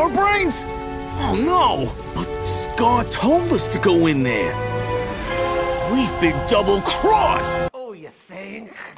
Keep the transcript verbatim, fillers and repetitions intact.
our brains? Oh no! But Scar told us to go in there. We've been double-crossed! Oh, you think?